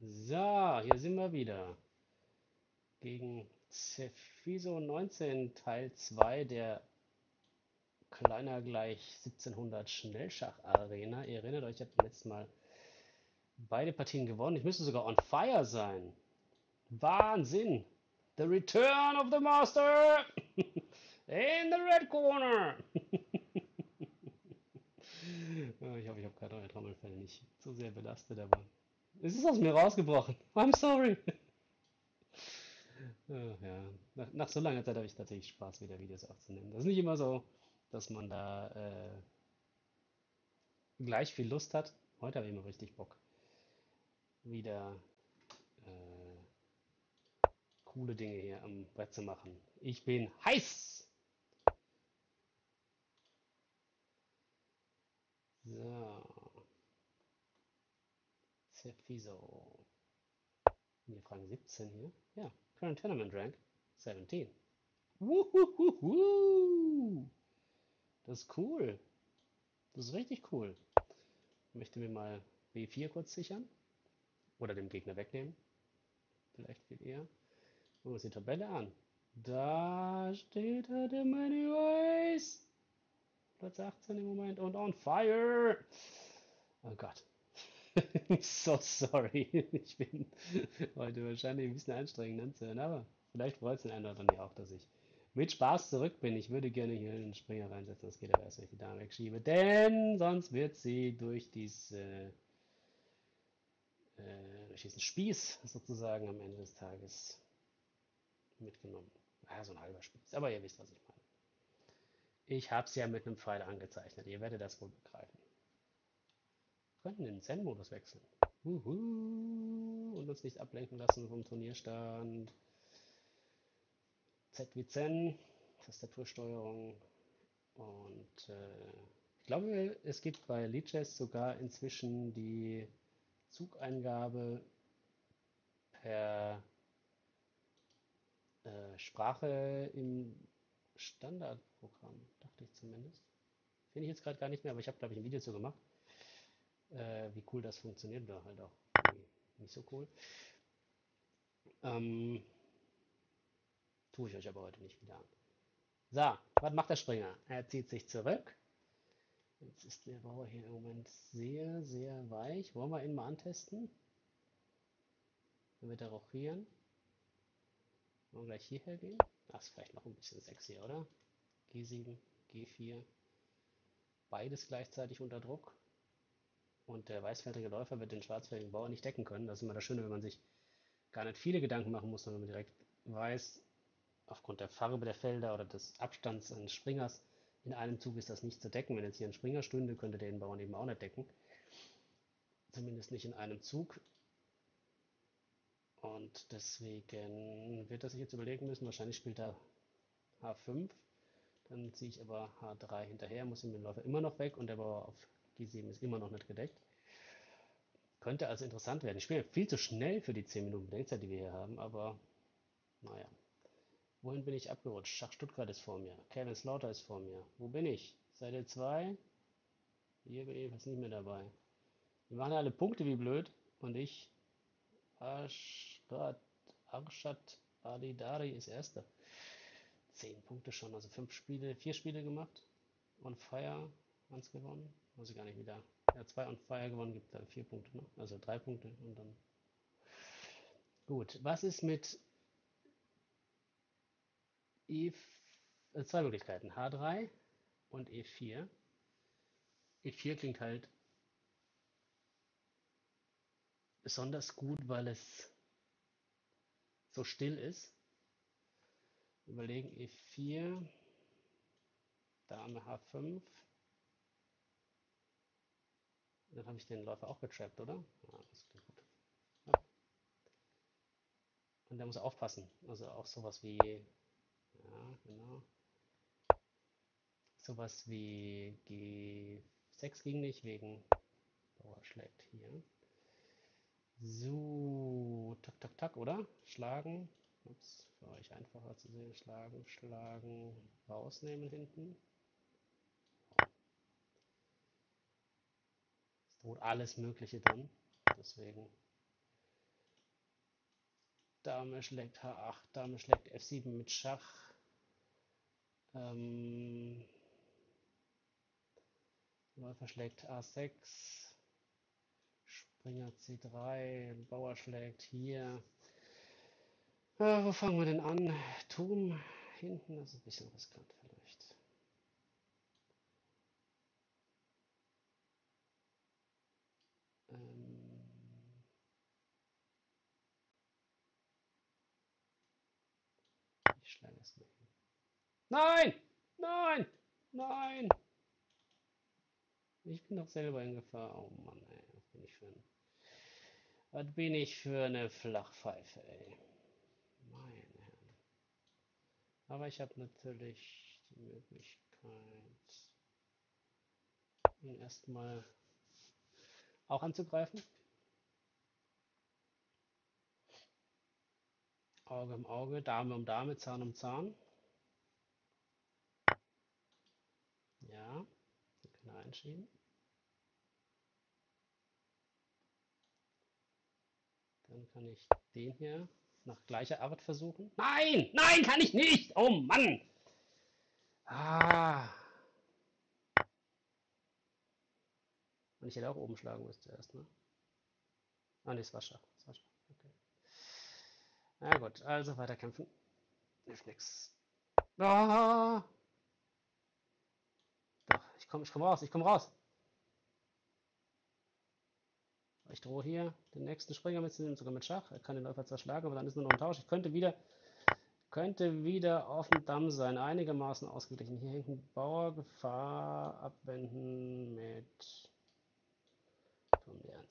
So, hier sind wir wieder. Gegen Cefiso 19 Teil 2 der kleiner gleich 1700 Schnellschach-Arena. Ihr erinnert euch, ich habe letztes Mal beide Partien gewonnen. Ich müsste sogar on fire sein. Wahnsinn! The return of the master! In the red corner! Ich hoffe, ich habe gerade eure Trommelfälle nicht so sehr belastet, aber es ist aus mir rausgebrochen. I'm sorry. Ja, nach so langer Zeit habe ich tatsächlich Spaß, wieder Videos aufzunehmen. Das ist nicht immer so, dass man da gleich viel Lust hat. Heute habe ich immer richtig Bock, wieder äh, coole Dinge hier am Brett zu machen. Ich bin heiß! So, Cefiso. Wir fragen 17 hier. Ja, Current Tournament Rank 17. Wuhuhuhu! Das ist cool. Das ist richtig cool. Ich möchte mir mal B4 kurz sichern. Oder dem Gegner wegnehmen. Vielleicht viel eher. Gucken wir uns die Tabelle an. Da steht er, der Money Race. Platz 18 im Moment und on fire. Oh Gott. So sorry. Ich bin heute wahrscheinlich ein bisschen anstrengend anzuhören, aber vielleicht freut es den einen oder anderen ja auch, dass ich mit Spaß zurück bin. Ich würde gerne hier einen Springer reinsetzen. Das geht aber erst, wenn ich die Dame wegschiebe. Denn sonst wird sie durch diesen Spieß sozusagen am Ende des Tages mitgenommen. So ein halber Spieß. Aber ihr wisst, was ich meine. Ich habe es ja mit einem Pfeil angezeichnet. Ihr werdet das wohl begreifen. Wir könnten in den Zen-Modus wechseln. Und uns nicht ablenken lassen vom Turnierstand. Z wie Zen, Tastatursteuerung. Und ich glaube, es gibt bei Lichess sogar inzwischen die Zugeingabe per Sprache im Standardprogramm, dachte ich zumindest. Finde ich jetzt gerade gar nicht mehr, aber ich habe, glaube ich, ein Video zu gemacht, wie cool das funktioniert oder halt auch nicht so cool. Ähm, Tue ich euch aber heute nicht wieder an. So, was macht der Springer? Er zieht sich zurück. Jetzt ist der Bauer hier im Moment sehr, sehr weich. Wollen wir ihn mal antesten? Dann wird er rochieren. Wollen wir gleich hierher gehen? Das ist vielleicht noch ein bisschen sexy, oder? G7, G4. Beides gleichzeitig unter Druck. Und der weißfeldrige Läufer wird den schwarzfeldrigen Bauer nicht decken können. Das ist immer das Schöne, wenn man sich gar nicht viele Gedanken machen muss, sondern wenn man direkt weiß, aufgrund der Farbe der Felder oder des Abstands eines Springers, in einem Zug ist das nicht zu decken. Wenn jetzt hier ein Springer stünde, könnte der den Bauern eben auch nicht decken. Zumindest nicht in einem Zug. Und deswegen wird er sich jetzt überlegen müssen, wahrscheinlich spielt er H5. Dann ziehe ich aber H3 hinterher, muss ihm den Läufer immer noch weg und der Bauer auf G7 ist immer noch nicht gedeckt. Könnte also interessant werden. Ich spiele viel zu schnell für die 10 Minuten Bedenkzeit, die wir hier haben, aber naja. Wohin bin ich abgerutscht? Schach Stuttgart ist vor mir. Kevin Slaughter ist vor mir. Wo bin ich? Seite 2? Hier bin ich jedenfalls nicht mehr dabei. Die machen ja alle Punkte wie blöd. Und ich, Arshad Ali Dari ist Erster. 10 Punkte schon, also 4 Spiele gemacht. On Fire, eins gewonnen. Weiß ich gar nicht wieder. Ja, 2 On Fire gewonnen, gibt da 4 Punkte, ne? Also 3 Punkte und dann. Gut, was ist mit zwei Möglichkeiten. H3 und E4. E4 klingt halt besonders gut, weil es so still ist. Überlegen E4, Dame H5. Dann habe ich den Läufer auch getrappt, oder? Ja, das klingt gut. Ja. Und der muss aufpassen. Also auch sowas wie, ja, genau. Sowas wie G6 ging nicht, wegen Bauer schlägt hier. So, tak, tak, tak, oder? Schlagen. Ups, für euch einfacher zu sehen. Schlagen, schlagen, rausnehmen hinten. Es droht alles Mögliche drin. Deswegen Dame schlägt H8, Dame schlägt F7 mit Schach. Läufer schlägt A6, Springer C3, Bauer schlägt hier. Wo fangen wir denn an? Turm hinten, das ist ein bisschen riskant vielleicht. Ich schlage es mal hin. Nein! Nein! Nein! Ich bin doch selber in Gefahr. Oh Mann, ey, was bin ich für eine Flachpfeife, ey. Meine Herren. Aber ich habe natürlich die Möglichkeit, ihn erstmal auch anzugreifen. Auge um Auge, Dame um Dame, Zahn um Zahn. Ja, wir können einschieben. Dann kann ich den hier nach gleicher Art versuchen. Nein! Nein, kann ich nicht! Oh Mann! Ah! Und ich hätte auch oben schlagen müssen zuerst, ne? Ah, ne, es war Schach. Es war Schach. Okay. Na gut, also weiterkämpfen. Hilft nix. Ah! Doch, ich komm raus, ich komm raus. Ich drohe hier den nächsten Springer mitzunehmen, sogar mit Schach. Er kann den Läufer zwar schlagen, aber dann ist nur noch ein Tausch. Ich könnte wieder auf dem Damm sein, einigermaßen ausgeglichen. Hier hängt ein Bauer, Gefahr, abwenden mit Turm D1.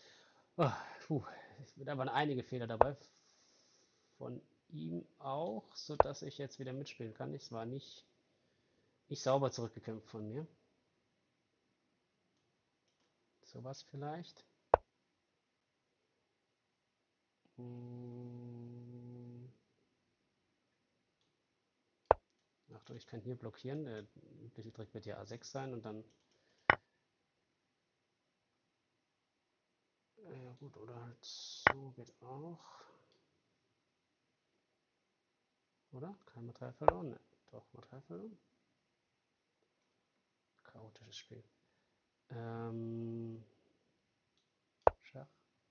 Da waren einige Fehler dabei, von ihm auch, sodass ich jetzt wieder mitspielen kann. Es war nicht sauber zurückgekämpft von mir. Sowas vielleicht. Achtung, ich kann hier blockieren. Der übliche Trick wird ja A6 sein und dann. Ja gut, oder halt so geht auch. Oder? Kein Material verloren? Ne, doch, Material verloren. Chaotisches Spiel. Schach.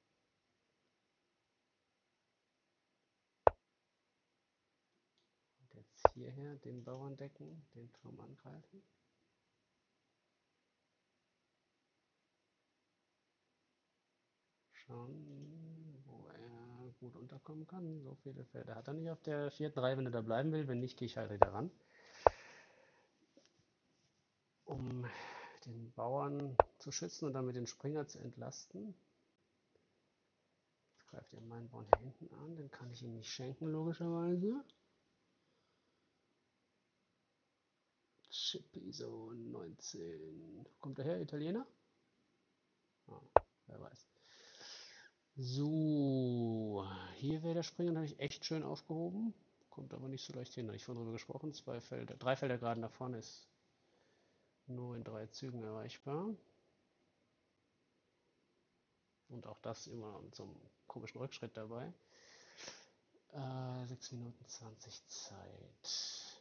Und jetzt hierher den Bauern decken, den Turm angreifen. Schauen, wo er gut unterkommen kann. So viele Felder hat er nicht auf der vierten Reihe, wenn er da bleiben will. Wenn nicht, gehe ich halt wieder ran. Um den Bauern zu schützen und damit den Springer zu entlasten. Jetzt greift er meinen Bauern hier hinten an. Den kann ich ihm nicht schenken, logischerweise. Chippy so 19. Kommt er her, Italiener? Ah, wer weiß. So, hier wäre der Springer natürlich echt schön aufgehoben. Kommt aber nicht so leicht hin. Ich vorhin drüber gesprochen. 3 Felder gerade nach vorne ist nur in 3 Zügen erreichbar. Und auch das immer mit so einem komischen Rückschritt dabei. 6 Minuten 20 Zeit.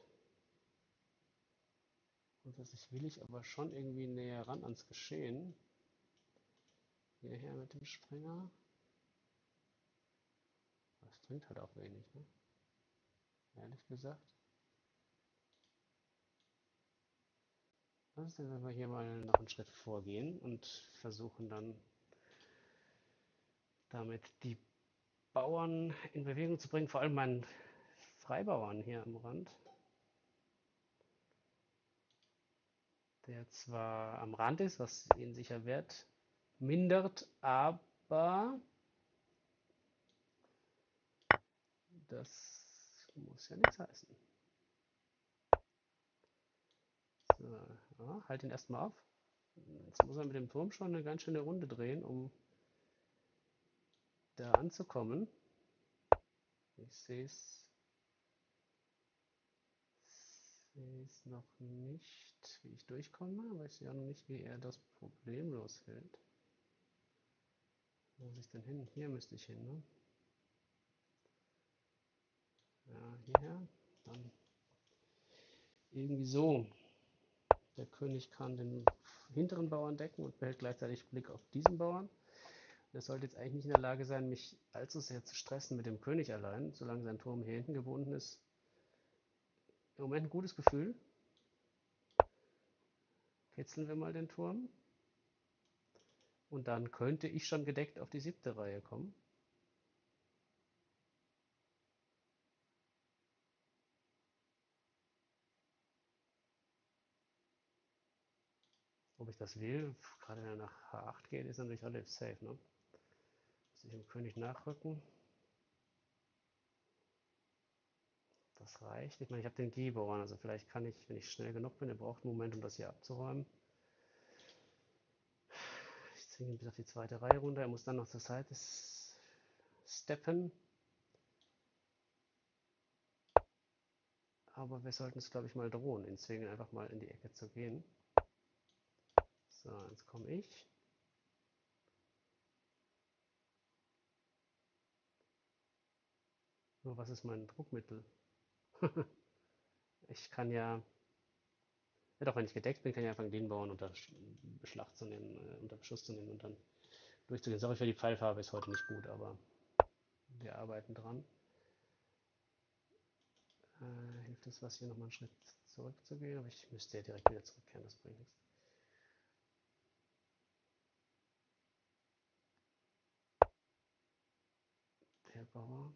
Grundsätzlich will ich aber schon irgendwie näher ran ans Geschehen. Hierher mit dem Springer. Das bringt halt auch wenig, ne? Ehrlich gesagt. Was ist denn, wenn wir hier mal noch einen Schritt vorgehen und versuchen dann damit die Bauern in Bewegung zu bringen, vor allem meinen Freibauern hier am Rand, der zwar am Rand ist, was ihn sicher Wert mindert, aber das muss ja nichts heißen. So, ja, halt ihn erstmal auf. Jetzt muss er mit dem Turm schon eine ganz schöne Runde drehen, um da anzukommen. Ich sehe es noch nicht, wie ich durchkomme, aber ich sehe auch noch nicht, wie er das problemlos hält. Wo muss ich denn hin? Hier müsste ich hin, ne? Ja, hierher. Dann irgendwie so. Der König kann den hinteren Bauern decken und behält gleichzeitig Blick auf diesen Bauern. Er sollte jetzt eigentlich nicht in der Lage sein, mich allzu sehr zu stressen mit dem König allein, solange sein Turm hier hinten gebunden ist. Im Moment ein gutes Gefühl. Kitzeln wir mal den Turm. Und dann könnte ich schon gedeckt auf die 7. Reihe kommen. Ob ich das will, gerade wenn er nach H8 geht, ist er natürlich relativ safe. Ne? Muss ich dem König nachrücken. Das reicht. Ich meine, ich habe den G-Bauern, also vielleicht kann ich, wenn ich schnell genug bin, er braucht einen Moment, um das hier abzuräumen. Ich zwinge ihn bis auf die 2. Reihe runter. Er muss dann noch zur Seite steppen. Aber wir sollten es, glaube ich, mal drohen, ihn zwingen, einfach mal in die Ecke zu gehen. So, jetzt komme ich. Nur was ist mein Druckmittel? Ich kann ja, ja doch, wenn ich gedeckt bin, kann ich einfach den Bauern unter Beschlag zu nehmen, unter Beschuss zu nehmen und dann durchzugehen. Sorry für die Pfeilfarbe, ist heute nicht gut, aber wir arbeiten dran. Hilft es was, hier nochmal einen Schritt zurückzugehen? Aber ich müsste ja direkt wieder zurückkehren, das bringt nichts. Der Bauer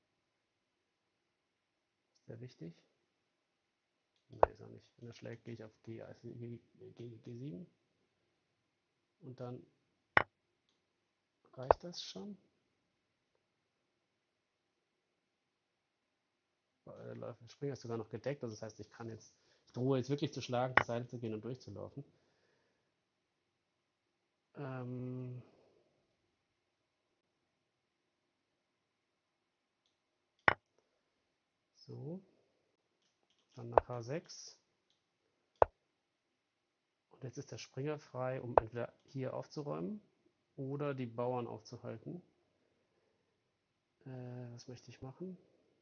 ist sehr wichtig. Nein, ist auch nicht. Wenn er schlägt, gehe ich auf G7 und dann reicht das schon. Der Springer ist sogar noch gedeckt, also das heißt, ich drohe jetzt wirklich zu schlagen, zur Seite zu gehen und durchzulaufen. Ähm, so, dann nach H6. Und jetzt ist der Springer frei, um entweder hier aufzuräumen oder die Bauern aufzuhalten. Was möchte ich machen?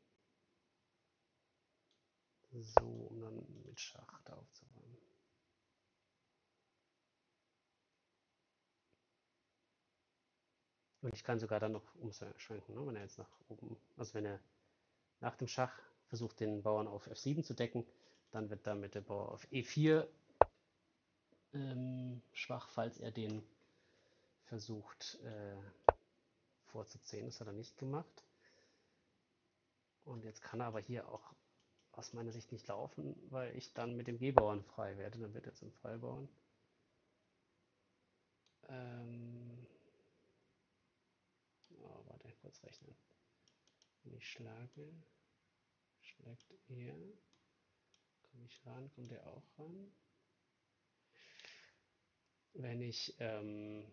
So, um dann mit Schach da aufzuräumen. Und ich kann sogar dann noch umschwenken, ne? Wenn er jetzt nach oben, also wenn er nach dem Schach versucht, den Bauern auf F7 zu decken, dann wird damit der Bauer auf E4 schwach, falls er den versucht vorzuziehen. Das hat er nicht gemacht. Und jetzt kann er aber hier auch aus meiner Sicht nicht laufen, weil ich dann mit dem G-Bauern frei werde. Dann wird er zum Freibauern. Oh, warte, kurz rechnen. Wenn ich schlage, schlägt er. Komme ich ran, kommt er auch ran. Wenn ich hier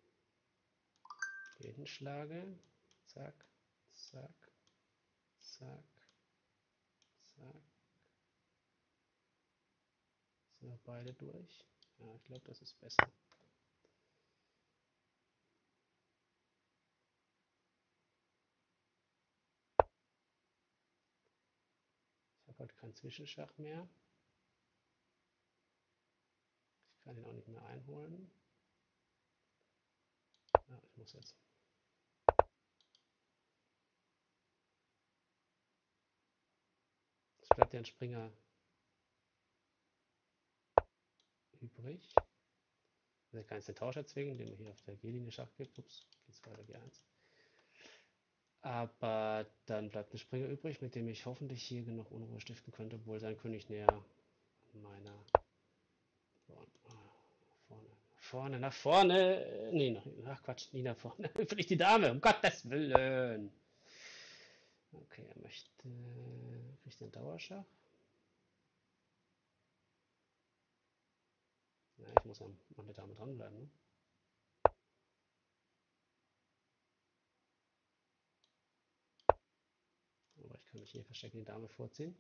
hinten schlage, zack, zack, zack, zack, sind wir beide durch. Ja, ich glaube, das ist besser. Ich habe halt keinen Zwischenschach mehr. Ich kann ihn auch nicht mehr einholen. Ja, ich muss jetzt. Es bleibt ja ein Springer übrig. Also ich kann jetzt den Tausch erzwingen, indem er hier auf der G-Linie Schach gibt. Ups, G2 oder G1. Aber dann bleibt ein Springer übrig, mit dem ich hoffentlich hier genug Unruhe stiften könnte, obwohl sein König näher an meiner vorne. Vorne, nach vorne. Nee, ach Quatsch, nie nach vorne. Will ich die Dame, um Gottes Willen. Okay, er möchte. Kriegt den Dauerschach. Ja, ich muss an der Dame dranbleiben. Ne? Aber ich kann mich hier verstecken, die Dame vorziehen.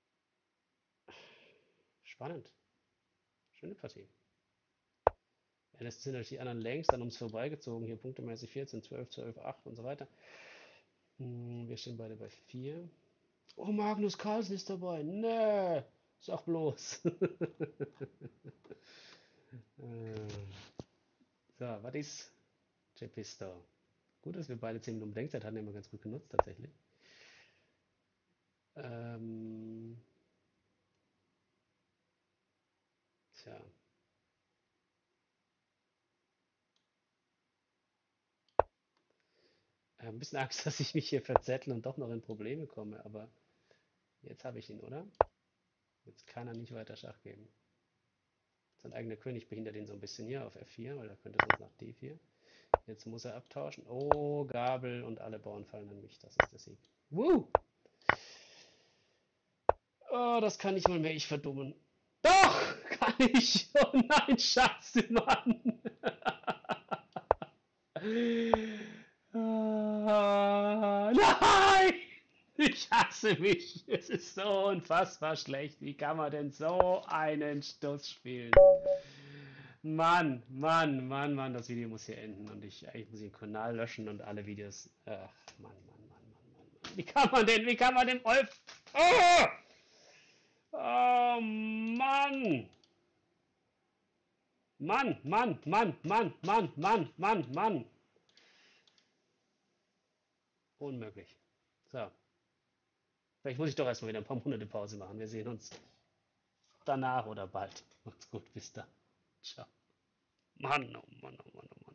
Spannend. Schöne Partie. Ja, das sind natürlich die anderen längst an uns vorbeigezogen. Hier punktemäßig 14, 12, 12, 8 und so weiter. Wir stehen beide bei 4. Oh, Magnus Carlsen ist dabei. Nee, sag bloß. So, was ist Jepisto? Gut, dass wir beide 10 Minuten Bedenkzeit hatten, immer ganz gut genutzt tatsächlich. Ähm, tja. Ein bisschen Angst, dass ich mich hier verzettle und doch noch in Probleme komme, aber jetzt habe ich ihn, oder? Jetzt kann er nicht weiter Schach geben. Sein eigener König behindert ihn so ein bisschen hier auf F4, weil er könnte sonst nach D4. Jetzt muss er abtauschen. Oh, Gabel und alle Bauern fallen an mich. Das ist der Sieg. Woo! Oh, das kann nicht mal mehr ich verdummen. Doch! Kann ich! Oh nein, scheiße, Mann! Nein! Ich hasse mich. Es ist so unfassbar schlecht. Wie kann man denn so einen Stuss spielen? Mann, Mann, Mann, Mann, das Video muss hier enden und eigentlich muss ich den Kanal löschen und alle Videos. Ach, Mann, Mann, Mann, Mann, Mann, Mann. Wie kann man den Wolf? Oh! Oh, Mann! Mann, Mann, Mann, Mann, Mann, Mann, Mann, Mann. Unmöglich. So, vielleicht muss ich doch erstmal wieder ein paar Monate Pause machen. Wir sehen uns danach oder bald. Macht's gut, bis dann. Ciao. Mann, oh Mann, oh Mann, oh Mann.